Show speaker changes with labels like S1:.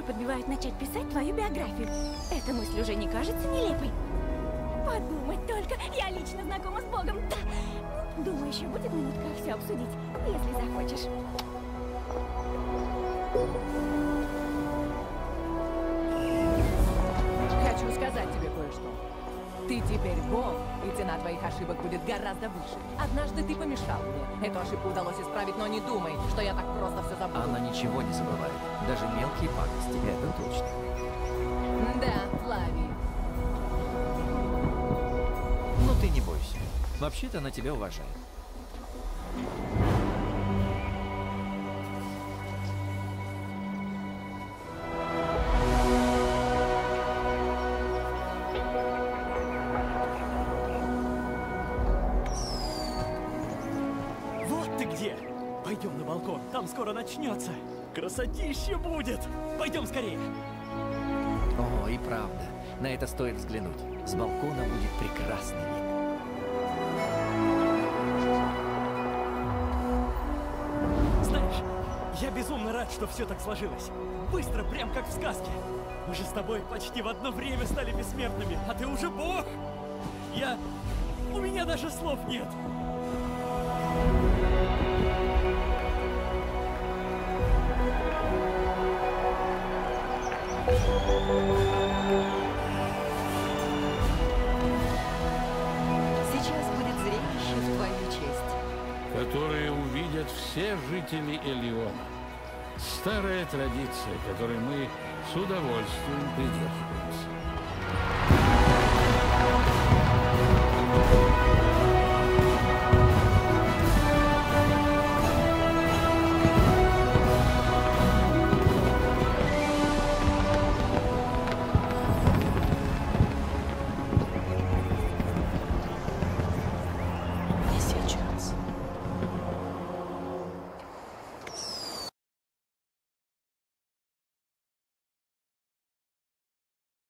S1: подбивают начать писать твою биографию. Эта мысль уже не кажется нелепой? Подумать только, я лично знакома с Богом. Да. Думаю, еще будет минутка все обсудить, если захочешь.
S2: Хочу сказать тебе кое-что. Ты теперь Бог, и цена твоих ошибок будет гораздо выше. Однажды ты помешал мне. Эту ошибку удалось исправить, но не думай, что я так просто все забуду.
S3: Она ничего не забывает. Даже мелкие пакости, это точно.
S2: Да, Флавий.
S3: Но ты не бойся. Вообще-то она тебя уважает.
S4: Вот ты где! Пойдем на балкон, там скоро начнется. Красотища будет! Пойдем скорее!
S3: О, и правда. На это стоит взглянуть. С балкона будет прекрасный вид.
S4: Знаешь, я безумно рад, что все так сложилось. Быстро, прям как в сказке. Мы же с тобой почти в одно время стали бессмертными, а ты уже бог! У меня даже слов нет!
S5: Сейчас будет зрелище в твою честь.
S6: Которые увидят все жители Элиона. Старая традиция, которой мы с удовольствием придерживаемся.